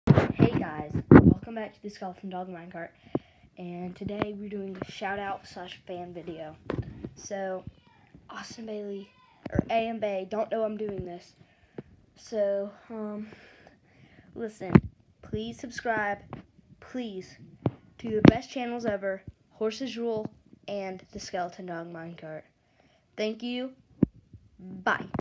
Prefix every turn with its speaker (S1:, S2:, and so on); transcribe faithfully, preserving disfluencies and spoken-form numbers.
S1: Hey guys, welcome back to the Skeleton Dog Minecart, and today we're doing a shout out slash fan video. So, Austin Bailey, or A M Bay, don't know I'm doing this. So, um, listen, please subscribe, please, to the best channels ever, Horses Rule and the Skeleton Dog Minecart. Thank you, bye.